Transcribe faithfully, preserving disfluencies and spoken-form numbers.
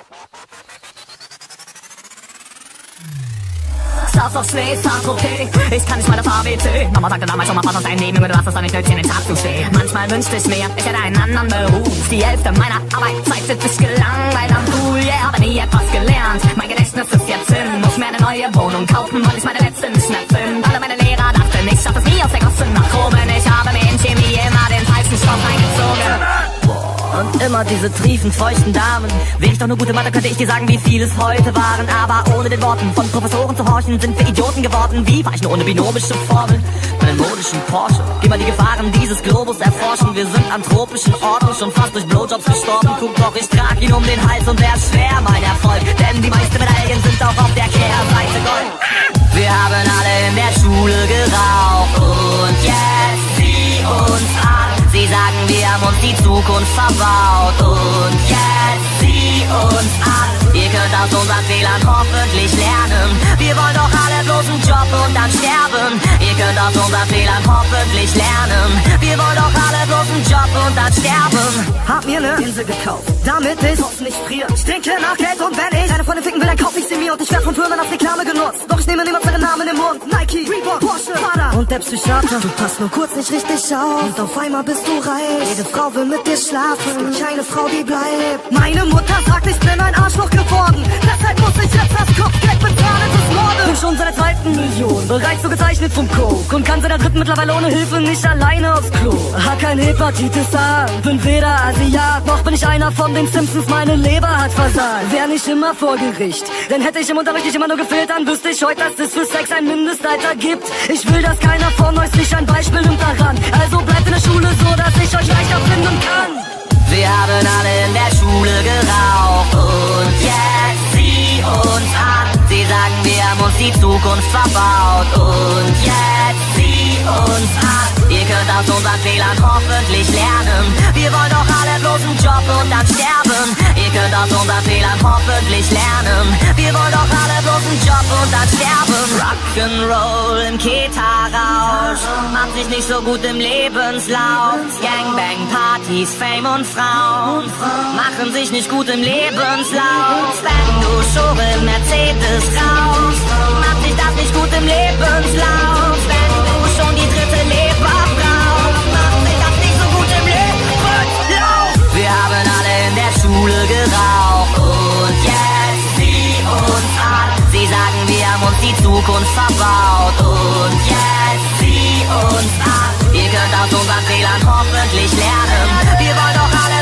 Stars auf Schnee, Saint-Tropez, ich kann nicht mal das A B C. Mama sagte damals schon mal, Vater sein Leben, Junge, du hast das dann nicht nötig, in den Tag zu stehen. Manchmal wünschte ich mir, ich hätte einen anderen Beruf. Die Hälfte meiner Arbeitszeit sitze ich gelangweilt am Pool, yeah, aber nie etwas gelernt. Mein Gedächtnis ist jetzt hin, muss mir eine neue Wohnung kaufen, weil ich meine letzte nicht mehr finde. Alle meine Lehrer dachten, ich schaff es nie aus der Gosse nach oben. Ich habe mir in Chemie immer den falschen Stoff eingezogen. Und immer diese triefend feuchten Damen. Wäre ich doch nur gute Mathe, könnte ich dir sagen, wie viel es heute waren. Aber ohne den Worten von Professoren zu horchen, sind wir Idioten geworden. Wie war ich nur ohne binomische Formeln? Meinen modischen Porsche. Geh mal die Gefahren dieses Globus erforschen. Wir sind an tropischen Orten schon fast durch Blowjobs gestorben. Guck doch, ich trag ihn um den Hals und der ist schwer mein Erfolg. Denn die meisten Medaillen sind auch auf der Kehrseite Gold. Wir haben alle in der Schule geraucht und jetzt sieh uns an. Sie sagen, wir haben uns die Zukunft verbaut und jetzt sieh uns an. Ihr könnt aus unseren Fehlern hoffentlich lernen. Wir wollen doch alle bloß einen Job und dann sterben. Ihr könnt aus unseren Fehlern hoffentlich lernen. Wir wollen doch alle bloß einen Job und dann sterben. Hab mir ne Insel gekauft, damit ich nicht friere. Ich trinke nach Geld und wenn ich eine Freundin ficken will, dann kauf ich sie mir. Und ich werd von Firmen als Reklame genutzt. Doch ich nehme niemals seinen Namen im Mund. Nike, Reebok, Porsche, Prada und der Psychiater. Du passt nur kurz nicht richtig auf und auf einmal bist du reich. Jede Frau will mit dir schlafen, keine Frau, die bleibt. Meine Mutter sagt, ich bin ein Arschloch geworden. Deshalb muss ich jetzt das Kopfgeld bezahlen fürs Morden. Bin schon seit der zweiten Million bereits so gezeichnet vom Coke und kann seit der dritten mittlerweile ohne Hilfe nicht alleine aufs Klo. Hab kein Hepatitis A, bin weder Asiat, noch bin ich einer von den Simpsons, meine Leber hat versagt. Wär nicht immer vor Gericht, denn hätte ich im Unterricht nicht immer nur gefehlt, dann wüsste ich heute, dass es für Sex ein Mindestalter gibt. Ich will, dass keiner von euch sich ein Beispiel nimmt daran. Also bleibt in der Schule so, dass ich euch leichter finden kann. Wir haben alle in der Schule geraucht und jetzt sieh uns an. Sie sagen, wir haben uns die Zukunft verbaut und jetzt sieh uns an. Ihr könnt aus unseren Fehlern hoffentlich lernen. Wir wollen doch alle bloß einen Job und dann sterben. Ihr könnt aus unseren Fehlern hoffentlich lernen. Wir wollen doch alle bloß einen Job und dann sterben. Rock'n'Roll im Keta-Rausch macht sich nicht so gut im Lebenslauf. Gangbang-Partys, Fame und Frauen machen sich nicht gut im Lebenslauf. Wenn du schon im Mercedes raus, macht sich das nicht gut im Lebenslauf. Wenn du schon die dritte Leber brauchst, macht sich das nicht so gut im Lebenslauf. Wir haben alle in der Schule geraucht und jetzt sieh uns an. Sie sagen, wir haben uns die Zukunft verbaut und jetzt sieh uns an. Ihr könnt aus unseren Fehlern hoffentlich lernen. Wir wollen doch alle